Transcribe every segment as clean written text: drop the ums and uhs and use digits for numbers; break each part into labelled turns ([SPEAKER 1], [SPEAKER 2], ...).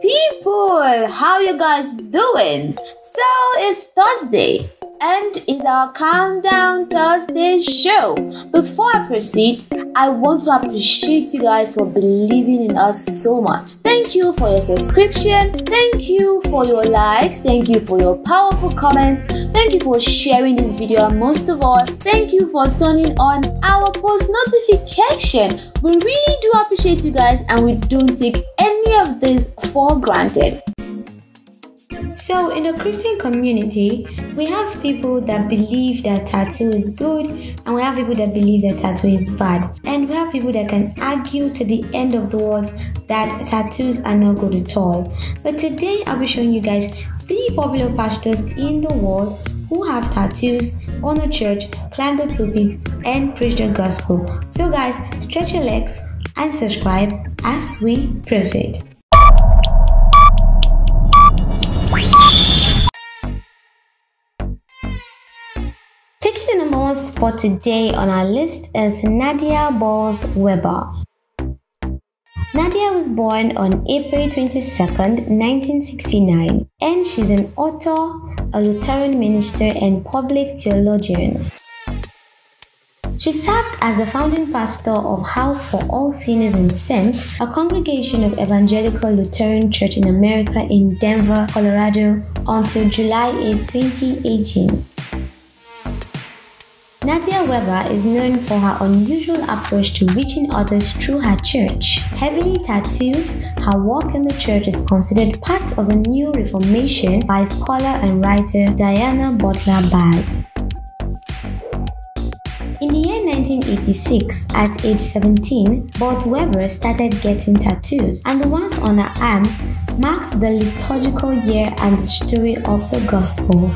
[SPEAKER 1] people, how you guys doing? So it's Thursday and it's our Countdown Thursday show. Before I proceed, I want to appreciate you guys for believing in us so much. Thank you for your subscription, thank you for your likes, thank you for your powerful comments, thank you for sharing this video, and most of all, thank you for turning on our post notification. We really do appreciate you guys, and we don't take any of this for granted. So in the Christian community, we have people that believe that tattoo is good, and we have people that believe that tattoo is bad, and we have people that can argue to the end of the world that tattoos are not good at all. But today I'll be showing you guys 3 popular pastors in the world who have tattoos, own a church, climb the pulpit, and preach the gospel. So guys, stretch your legs and subscribe as we proceed. Taking the number 1 spot today on our list is Nadia Bolz-Weber. Nadia was born on April 22nd, 1969, and she's an author, a Lutheran minister, and public theologian. She served as the founding pastor of House for All Sinners and Saints, a congregation of Evangelical Lutheran Church in America in Denver, Colorado, until July 8, 2018. Nadia Weber is known for her unusual approach to reaching others through her church. Heavily tattooed, her work in the church is considered part of a new reformation by scholar and writer Diana Butler Bass. In the year 1986, at age 17, Bolz-Weber started getting tattoos, and the ones on her arms marked the liturgical year and the story of the gospel.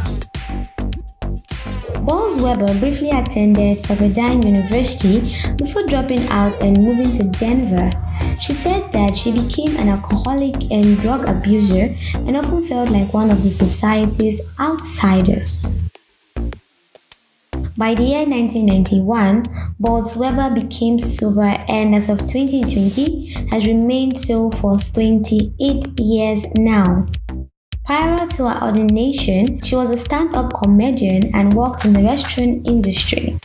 [SPEAKER 1] Bolz-Weber briefly attended Pepperdine University before dropping out and moving to Denver. She said that she became an alcoholic and drug abuser and often felt like one of the society's outsiders. By the year 1991, Bolz-Weber became sober, and as of 2020 has remained so for 28 years now. Prior to her ordination, she was a stand-up comedian and worked in the restaurant industry.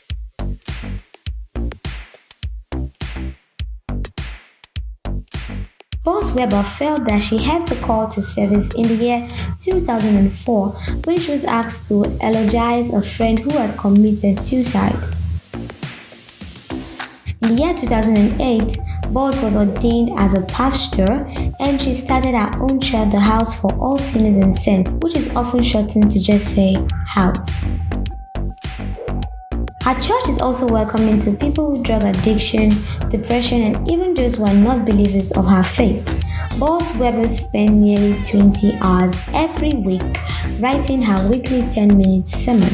[SPEAKER 1] Bolz-Weber felt that she had the call to service in the year 2004 when she was asked to eulogize a friend who had committed suicide. In the year 2008, Bolz was ordained as a pastor, and she started her own church, the House for All Sinners and Saints, which is often shortened to just say House. Her church is also welcoming to people with drug addiction, depression, and even those who are not believers of her faith. Bolz-Weber spent nearly 20 hours every week writing her weekly 10-minute sermon.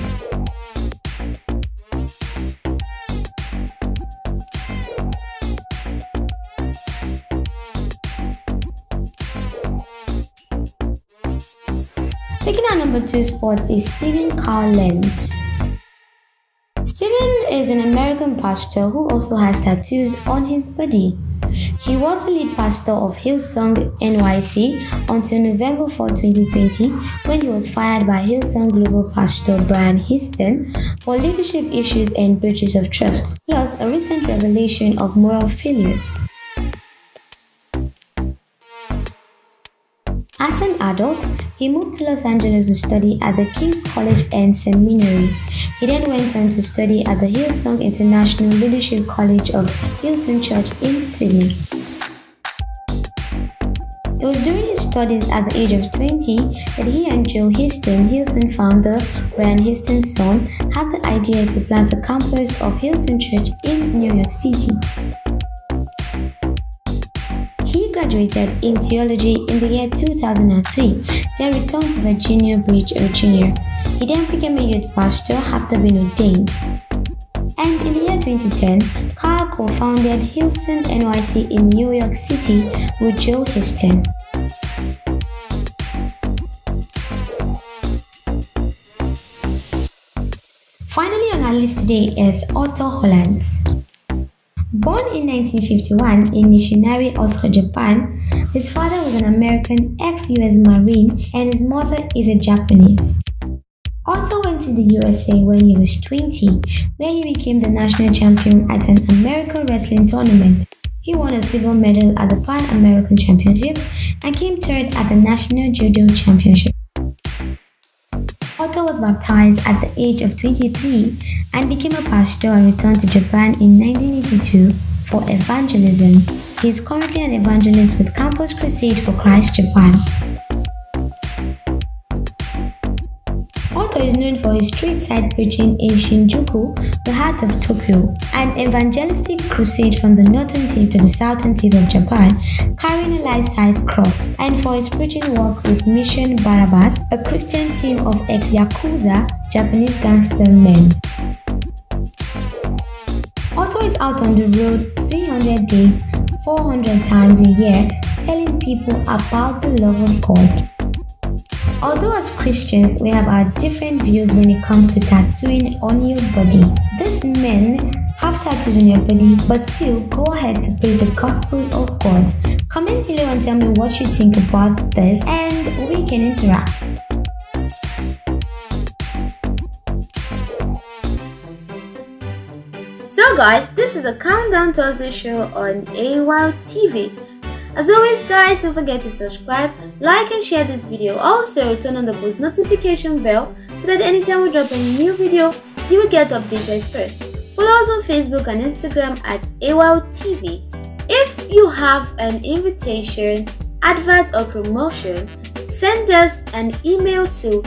[SPEAKER 1] Taking our number 2 spot is Steven Carl Lentz. Steven is an American pastor who also has tattoos on his body. He was the lead pastor of Hillsong NYC until November 4, 2020, when he was fired by Hillsong Global Pastor Brian Houston for leadership issues and breaches of trust, plus a recent revelation of moral failures. As an adult, he moved to Los Angeles to study at the King's College and Seminary. He then went on to study at the Hillsong International Leadership College of Hillsong Church in Sydney. It was during his studies at the age of 20 that he and Joe Houston, Hillsong founder Brian Houston's son, had the idea to plant a campus of Hillsong Church in New York City. He graduated in theology in the year 2003, then returned to Virginia Beach, Virginia. He then became a youth pastor after being ordained. And in the year 2010, Carl co-founded Hillsong NYC in New York City with Joe Houston. Finally on our list today is Otto Hollands. Born in 1951 in Nishinari, Osaka, Japan, his father was an American ex-US Marine and his mother is a Japanese. Otto went to the USA when he was 20, where he became the national champion at an American wrestling tournament. He won a silver medal at the Pan American Championship and came third at the National Judo Championship. Otto was baptized at the age of 23 and became a pastor and returned to Japan in 1982 for evangelism. He is currently an evangelist with Campus Crusade for Christ Japan. Otto is known for his street-side preaching in Shinjuku, the heart of Tokyo, an evangelistic crusade from the northern tip to the southern tip of Japan, carrying a life-size cross, and for his preaching work with Mission Barabbas, a Christian team of ex-Yakuza Japanese gangster men. Otto is out on the road 300 days, 400 times a year, telling people about the love of God. Although as Christians, we have our different views when it comes to tattooing on your body. These men have tattoos on your body, but still go ahead to preach the gospel of God. Comment below and tell me what you think about this and we can interact. So guys, this is a Countdown Thursday show on AWOW TV. As always guys, don't forget to subscribe, like and share this video. Also turn on the post notification bell so that anytime we drop a new video, you will get updated first. Follow us on Facebook and Instagram at AWOW TV. If you have an invitation, advert or promotion, send us an email to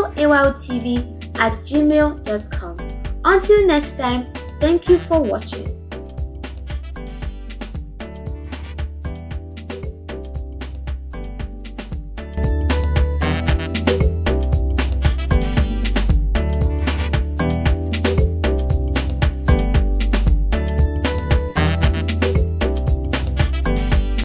[SPEAKER 1] helloawowtv@gmail.com. Until next time, thank you for watching.